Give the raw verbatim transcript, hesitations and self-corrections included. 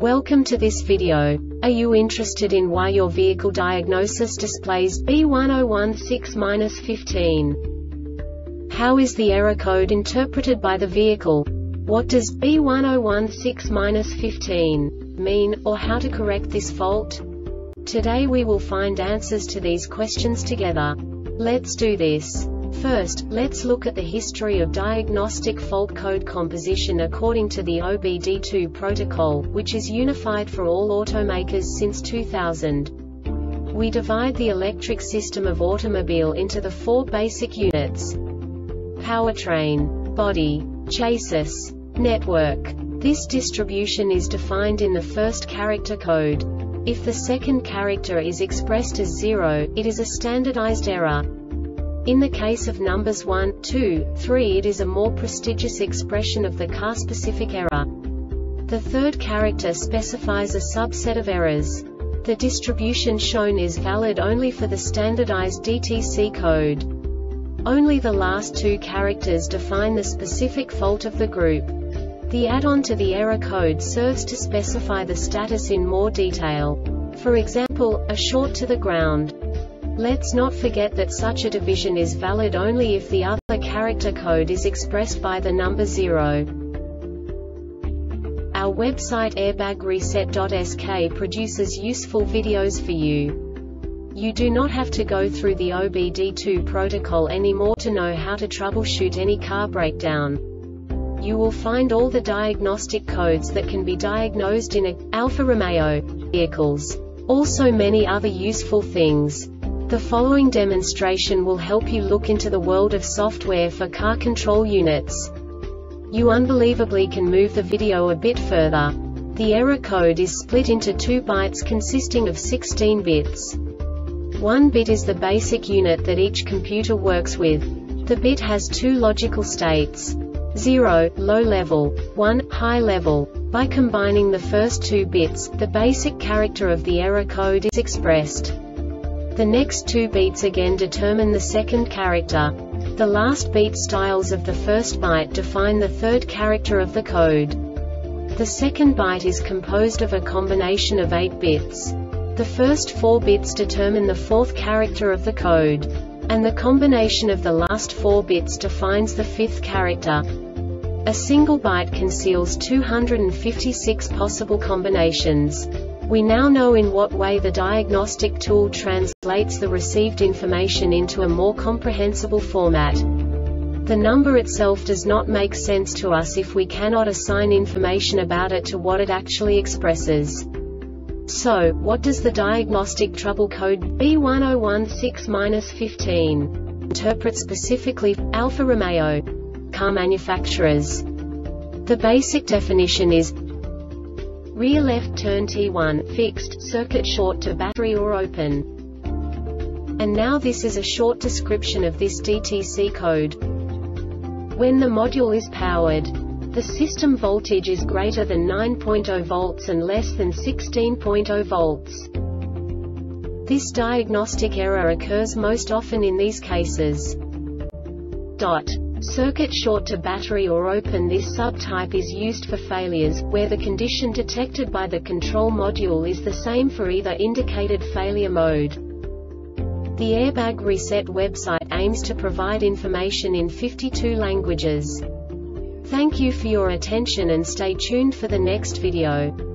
Welcome to this video. Are you interested in why your vehicle diagnosis displays B one zero one six dash fifteen? How is the error code interpreted by the vehicle? What does B one zero one six dash fifteen mean, or how to correct this fault? Today we will find answers to these questions together. Let's do this. First, let's look at the history of diagnostic fault code composition according to the O B D two protocol, which is unified for all automakers since two thousand. We divide the electric system of automobile into the four basic units: powertrain, body, chassis, network. This distribution is defined in the first character code. If the second character is expressed as zero, it is a standardized error. In the case of numbers one, two, three, it is a more prestigious expression of the car-specific error. The third character specifies a subset of errors. The distribution shown is valid only for the standardized D T C code. Only the last two characters define the specific fault of the group. The add-on to the error code serves to specify the status in more detail. For example, a short to the ground. Let's not forget that such a division is valid only if the other character code is expressed by the number zero. Our website airbag reset dot S K produces useful videos for you. You do not have to go through the O B D two protocol anymore to know how to troubleshoot any car breakdown. You will find all the diagnostic codes that can be diagnosed in a Alfa Romeo vehicles. Also many other useful things. The following demonstration will help you look into the world of software for car control units. You unbelievably can move the video a bit further. The error code is split into two bytes consisting of sixteen bits. One bit is the basic unit that each computer works with. The bit has two logical states: zero, low level, one, high level. By combining the first two bits, the basic character of the error code is expressed. The next two beats again determine the second character. The last beat styles of the first byte define the third character of the code. The second byte is composed of a combination of eight bits. The first four bits determine the fourth character of the code. And the combination of the last four bits defines the fifth character. A single byte conceals two hundred fifty-six possible combinations. We now know in what way the diagnostic tool translates the received information into a more comprehensible format. The number itself does not make sense to us if we cannot assign information about it to what it actually expresses. So, what does the diagnostic trouble code B one zero one six dash fifteen interpret specifically for Alfa Romeo car manufacturers? The basic definition is rear left turn T one, fixed, circuit short to battery or open. And now this is a short description of this D T C code. When the module is powered, the system voltage is greater than nine point zero volts and less than sixteen point zero volts. This diagnostic error occurs most often in these cases. Dot. Circuit short to battery or open. This subtype is used for failures, where the condition detected by the control module is the same for either indicated failure mode. The Airbag Reset website aims to provide information in fifty-two languages. Thank you for your attention and stay tuned for the next video.